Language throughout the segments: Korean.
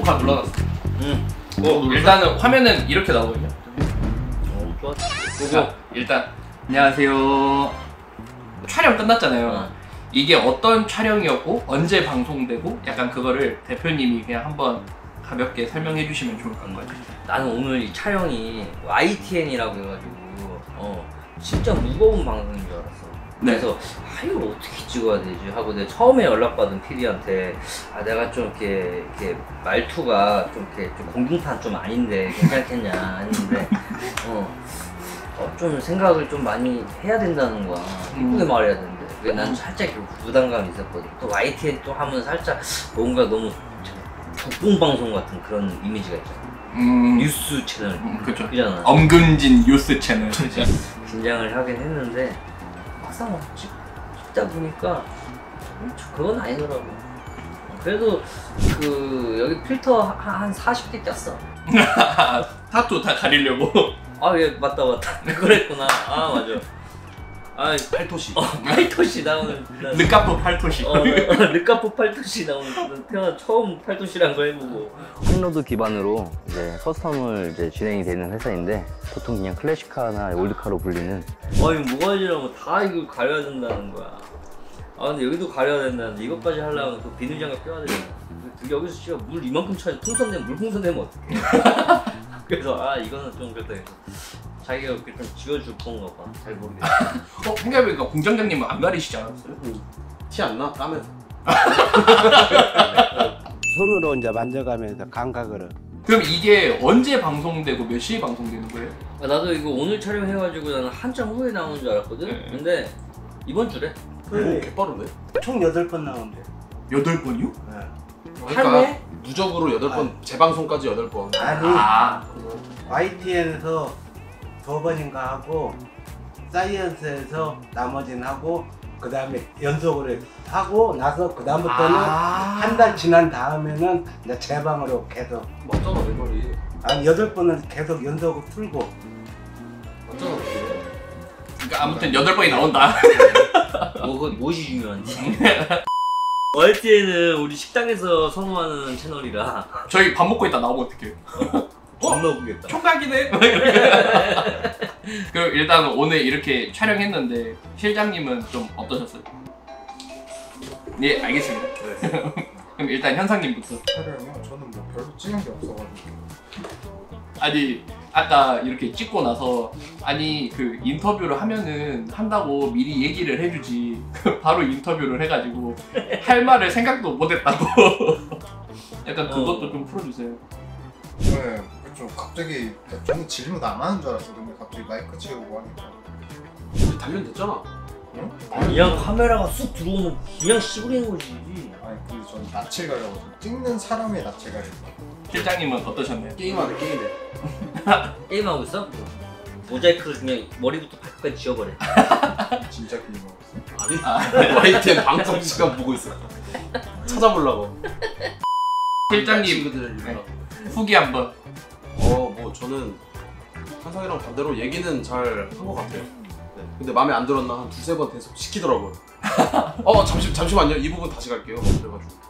녹화 눌러놨어. 일단은 화면은 이렇게 나오거든요. 좋아. 자, 일단 안녕하세요. 촬영 끝났잖아요. 이게 어떤 촬영이었고 언제 방송되고 약간 그거를 대표님이 그냥 한번 가볍게 설명해 주시면 좋을 것 같아요. 나는 오늘 이 촬영이 YTN이라고 해가지고 진짜 무거운 방송인 줄 알았어. 네. 그래서 이걸 어떻게 찍어야 되지 하고 내가 처음에 연락받은 PD한테 내가 좀 이렇게 말투가 좀 이렇게 좀 공중파 좀 아닌데 괜찮겠냐 했는데 좀 생각을 좀 많이 해야 된다는 거야. 이쁘게 말해야 되는데 난 살짝 부담감이 있었거든. 또 YTN 또 하면 살짝 뭔가 너무 국뽕방송 같은 그런 이미지가 있잖아. 뉴스 채널. 그쵸. 그잖아. 엄근진 뉴스 채널. 긴장을 하긴 했는데 막상 찍다 보니까 그건 아니더라고. 그래도 여기 필터 한 40개 꼈어. 타투 다 가리려고. 예, 맞다. 그랬구나. 맞아. 팔토시. 팔토시 나 오늘. 르카프 팔토시. 르카프 팔토시 나 오늘 태어나 처음 팔토시란 거 해보고. 핀로드 기반으로 이제 커스텀을 이제 진행이 되는 회사인데 보통 그냥 클래식카나 올드카로 불리는. 모가지라고 다 이걸 가려야 된다는 거야. 근데 여기도 가려야 된다는데 이것까지 하려면 그 비닐장갑 껴야 되잖아. 여기서 진짜 물 이만큼 차지 물풍선 되면 어떡해. 그래서 이거는 좀 그래도 자기가 이렇게 좀 지워줄 건가 봐. 잘 모르겠어. 생각해보니까 공장장님은 안 가리시지 않았어요? 티 안 나? 땀에서. 손으로 이제 만져가면서 감각으로. 그럼 이게 언제 방송되고 몇 시에 방송되는 거예요? 나도 이거 오늘 촬영해가지고 나는 한참 후에 나오는 줄 알았거든? 네. 근데 이번 주래. 오, 개빠르네. 총 8번 나온대. 8번이요? 네. 그러니까 누적으로 8번, 재방송까지 8번. 아니, YTN에서 2번인가 하고 사이언스에서 나머지는 하고 그 다음에 연속으로 하고 나서 그 다음부터는 한 달 지난 다음에는 이제 재방으로 계속. 맞잖아, 내 말이. 아니 8번은 계속 연속으로 풀고. 맞잖아, 그게. 그러니까 아무튼 8번이 나온다. 무엇이 중요한지. YTN은 우리 식당에서 선호하는 채널이라 저희 밥 먹고 있다 나오면 어떡해요? 안 먹겠다. 총각이네. 그럼 일단 오늘 이렇게 촬영했는데 실장님은 좀 어떠셨어요? 네, 알겠습니다. 그럼 일단 현상님부터. 촬영이요? 저는 뭐 별로 찍은 게 없어가지고. 아니 아까 이렇게 찍고 나서 그 인터뷰를 한다고 미리 얘기를 해주지 바로 인터뷰를 해가지고 할 말을 생각도 못했다고. 약간 그것도 좀 풀어주세요. 네, 그쵸. 갑자기 저는 질문 안 하는 줄 알았어. 근데 갑자기 마이크 채우고 하니까. 단련됐잖아. 응? 그냥 카메라가 쑥 들어오면 그냥 씨부리는 거지. 아니 근데 저는 낯을 가려고 찍는 사람의 낯을 가려고. 실장님은 어떠셨나요? 게임하네, 게임해. 게임하고 있어? 모자이크를 그냥 머리부터 발끝까지 지워버려. 진짜 게임 하고 있어. 아니, YTN 방송 시간 보고 있어. 찾아보려고. 실장님 친구들을 네. 후기 한번. 뭐 저는 현상이랑 반대로 얘기는 잘 한 것 같아요. 네. 근데 마음에 안 들었나 한 2~3번 계속 시키더라고요. 잠시만요. 이 부분 다시 갈게요. 그래가지고.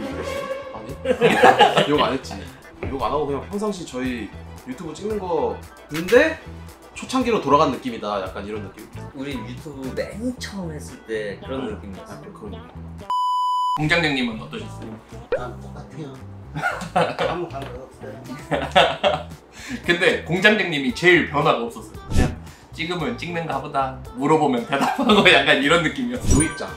아니? 욕 안 했지. 욕 안 하고 그냥 평상시 저희 유튜브 찍는 거인데 초창기로 돌아간 느낌이다. 약간 이런 느낌. 우리 유튜브 맨 처음 했을 때 그런 느낌이었어. 공장장님은 어떠셨어요? 똑같아요. 아무 상관없어요. 근데 공장장님이 제일 변화가 없었어요. 그냥 찍으면 찍는가 보다, 물어보면 대답하고 약간 이런 느낌이었어. 요입장.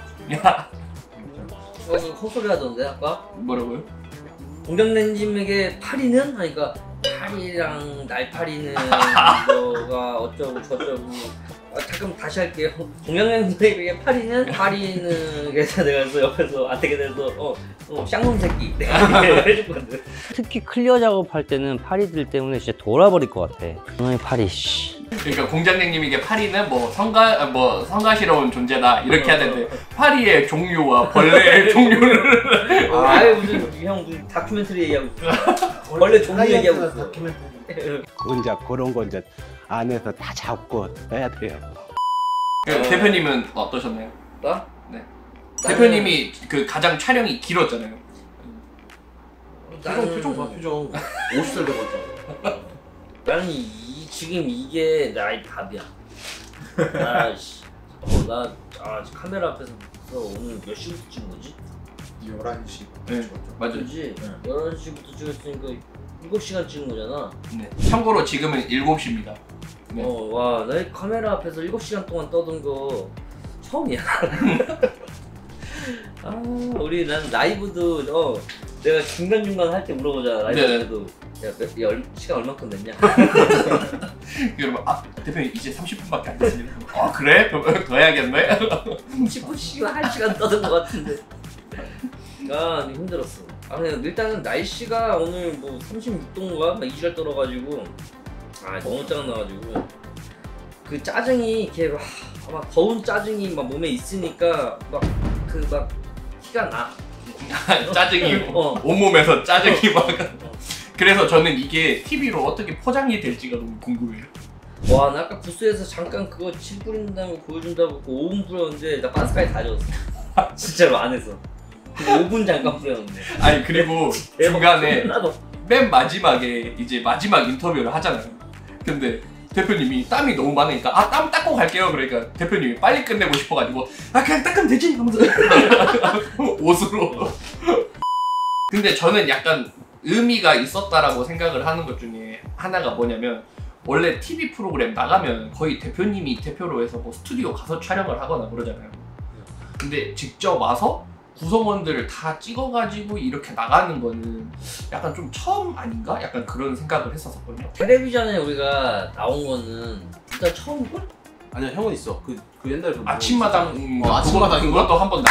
헛소리 하던데 아까? 뭐라고요? 공장장님에게 파리는? 하니까 파리랑 날파리는 뭐가 어쩌고 저쩌고. 잠깐 다시 할게요. 공장장님에게 파리는 그래서 내가 옆에서 어떻게 돼서 쌍놈 새끼 내가 해줬거든. 특히 클리어 작업할 때는 파리들 때문에 진짜 돌아버릴 것 같아. 너의 파리 씨. 그러니까 공장장님에게 파리는 뭐 성가시러운 존재다 이렇게 해야 되는데 파리의 종류와 벌레의 종류를 무슨 다큐멘터리 얘기하고 있어. 원래 종류 얘기하고 있어. 다큐멘터리. 이제 그런 거 이제 안에서 다 잡고 해야 돼요. 대표님은 어떠셨나요? 나? 네. 대표님이 그 가장 촬영이 길었잖아요. 표정 봐 표정. 50살 돼버렸잖아. 나는 지금 이게 나의 답이야. 아씨, 나 카메라 앞에서 오늘 몇 시부터 찍은 거지? 11시. 네. 맞아요. 그지? 네. 11시부터 찍었으니까 7시간 찍은 거잖아. 네. 참고로 지금은 7시입니다. 네. 와, 나 카메라 앞에서 7시간 동안 떠든 거 처음이야. 우리 난 라이브도 내가 중간중간 할 때 물어보잖아. 라이브도 야, 시간 얼마큼 됐냐? 그러면 대표님 이제 30분밖에 안 됐습니다. 그래? 그럼 더 해야겠네? 10분씩이나 1시간 떠든 것 같은데. 힘들었어. 그냥 일단은 날씨가 오늘 뭐 36도인가? 이지랄 떨어가지고 너무 짜증나가지고 그 짜증이 이렇게 막 더운 짜증이 막 몸에 있으니까 막 티가 나. 짜증이 온몸에서 짜증이 막. 그래서 저는 이게 TV로 어떻게 포장이 될지가 너무 궁금해요. 와, 나 아까 부스에서 잠깐 그거 칠 뿌린다고 보여준다고 5분 뿌렸는데 나 반스까지 다 젖었어. 진짜로 안에서. 5분 잠깐 뿌렸는데. 아니 그리고 중간에 나도. 맨 마지막에 이제 마지막 인터뷰를 하잖아요. 근데 대표님이 땀이 너무 많으니까 땀 닦고 갈게요. 그러니까 대표님이 빨리 끝내고 싶어가지고 그냥 닦으면 되지 하면서 옷으로. 근데 저는 약간 의미가 있었다라고 생각을 하는 것 중에 하나가 뭐냐면 원래 TV 프로그램 나가면 거의 대표님이 대표로 해서 뭐 스튜디오 가서 촬영을 하거나 그러잖아요. 근데 직접 와서 구성원들을 다 찍어가지고 이렇게 나가는 거는 약간 좀 처음 아닌가? 약간 그런 생각을 했었거든요. 텔레비전에 우리가 나온 거는 일단 처음이걸? 아니야 형은 있어. 그 옛날에 그 아침마당 아침마당 그것도 한번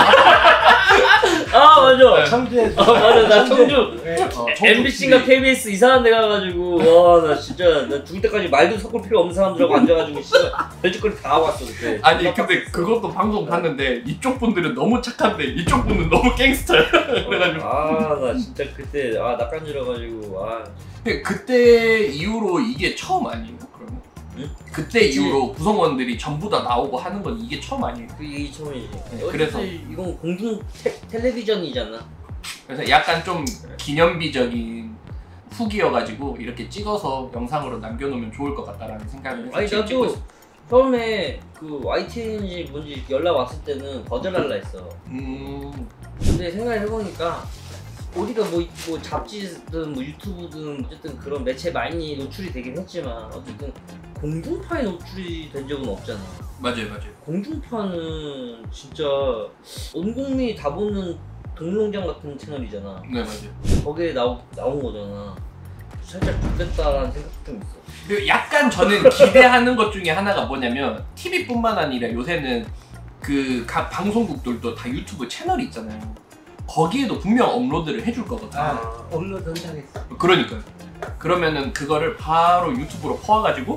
맞아. 네. 청주에서 맞아. 나 청주 청주 MBC인가 TV. KBS 이상한 데 가가지고 와, 나 진짜 나 죽을 때까지 말도 섞을 필요 없는 사람들하고 앉아가지고 별짓거리 다 하고 왔어 그때. 아니 근데 그것도 방송 봤는데 이쪽 분들은 너무 착한데 이쪽 분은 너무 갱스터야. 그래가지고 나 진짜 그때 낯간지러가지고 근데 그때 이후로 이게 처음 아니에요? 그러면? 응? 그때 이후로 구성원들이 전부 다 나오고 하는 건 이게 처음 아니에요? 이게 처음이지. 그래서 이건 공중 텔레비전이잖아. 그래서 약간 좀 기념비적인 후기여가지고 이렇게 찍어서 영상으로 남겨놓으면 좋을 것 같다라는 생각을 해서 아니 지금 찍고 나도 있어요. 처음에 그 YTN인지 뭔지 연락 왔을 때는 거절할라 했어. 근데 생각해보니까 어디가 뭐 잡지든 뭐 유튜브든 어쨌든 그런 매체 많이 노출이 되긴 했지만 어쨌든 공중파에 노출이 된 적은 없잖아. 맞아요. 공중파는 진짜 온 국민이 다 보는 동물농장 같은 채널이잖아. 네, 맞아요. 거기에 나온 거잖아. 살짝 좋겠다라는 생각도 좀 있어. 그리고 약간 저는 기대하는 것 중에 하나가 뭐냐면 TV뿐만 아니라 요새는 그 각 방송국들도 다 유튜브 채널이 있잖아요. 거기에도 분명 업로드를 해줄 거거든요. 업로드 한다겠어. 그러니까요. 그러면은 그거를 바로 유튜브로 퍼와가지고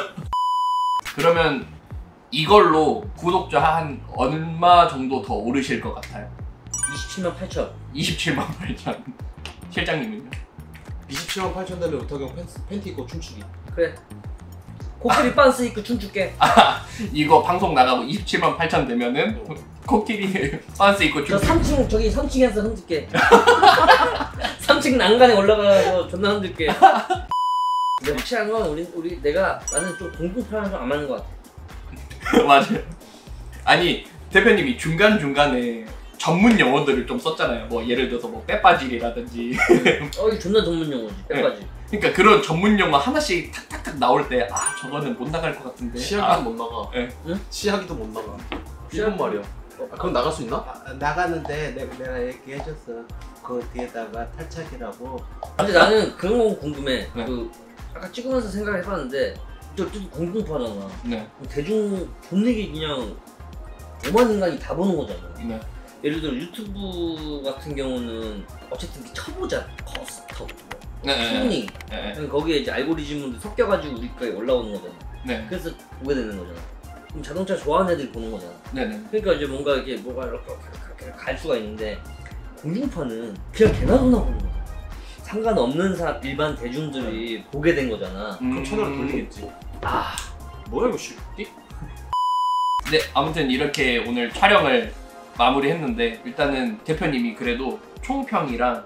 그러면 이걸로 구독자 한 얼마 정도 더 오르실 것 같아요? 27만 8천. 27만 8천. 실장님은요? 27만 8천 되면 우탁이 형 팬티 입고 춤추기. 그래. 코끼리 빤스 입고 춤출게. 이거 방송 나가고 27만 8천 되면은 코끼리 빤스 입고 저 춤 3층 저기 3층에서 흔들게. 3층 난간에 올라가서 존나 흔들게. 근데 확실한 건 나는 좀 공중파랑 좀 안 맞는 것 같아. 맞아요. 아니 대표님이 중간중간에 전문 용어들을 좀 썼잖아요. 뭐 예를 들어서 뭐 빼빠질이라든지 이거 존나 전문 용어지. 빼까지. 그러니까 그런 전문 용어 하나씩 탁탁탁 나올 때 저거는 못 나갈 것 같은데 치아기도 못 나가. 네. 응? 치아기도 못 나가. 일본 말이야. 그럼 나갈 수 있나? 나가는데 내가 얘기해줬어. 그 뒤에다가 탈착이라고. 근데 나는 그런 건 궁금해. 네. 아까 찍으면서 생각해봤는데 어쨌든 공중파잖아. 네. 대중 분위기 그냥 5만 인간이 다 보는 거잖아. 네. 예를 들어 유튜브 같은 경우는 어쨌든 쳐보자. 커스터, 튜닝. 네. 거기에 이제 알고리즘으로 섞여가지고 우리까지 올라오는 거잖아. 네. 그래서 보게 되는 거잖아. 그럼 자동차 좋아하는 애들이 보는 거잖아. 네. 그러니까 이제 뭔가 이렇게 뭐가 이렇게 갈 수가 있는데 공중파는 그냥 개나 소나 보는 거야. 상관없는 일반 대중들이 보게 된 거잖아. 그럼 채널을 돌리겠지. 뭐야 이거 씨. 네, 아무튼 이렇게 오늘 촬영을 마무리했는데 일단은 대표님이 그래도 총평이랑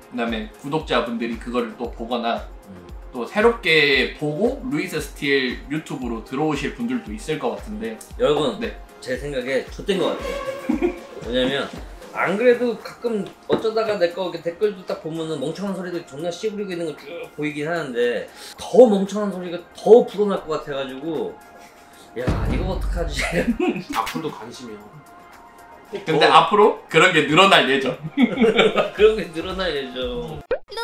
그다음에 구독자분들이 그거를 또 보거나 또 새롭게 보고 루이스 스틸 유튜브로 들어오실 분들도 있을 것 같은데 여러분 네. 제 생각에 X된 것 같아요. 왜냐면 안 그래도 가끔 어쩌다가 내 거 이렇게 댓글도 딱 보면은 멍청한 소리들 존나 씨부리고 있는 거 쭉 보이긴 하는데 더 멍청한 소리가 더 불어날 것 같아가지고 야 이거 어떡하지? 악플도 관심이야. 근데 앞으로 그런 게 늘어날 예정. 그런 게 늘어날 예정.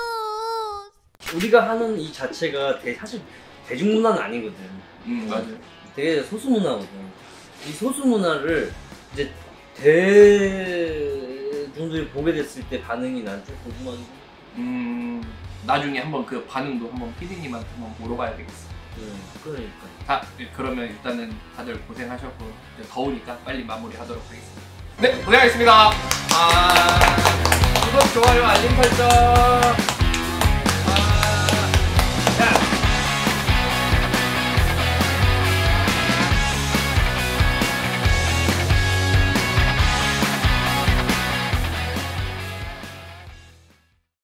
우리가 하는 이 자체가 사실 대중문화는 아니거든. 맞아요. 되게 소수문화거든. 이 소수문화를 이제 대중들이 보게 됐을 때 반응이 난 좀 궁금한데. 나중에 한번 그 반응도 한번 PD님한테 한번 물어봐야 되겠어. 그러니까. 그러면 일단은 다들 고생하셨고 이제 더우니까 빨리 마무리하도록 하겠습니다. 네, 고생하셨습니다. 구독, 좋아요, 알림 설정.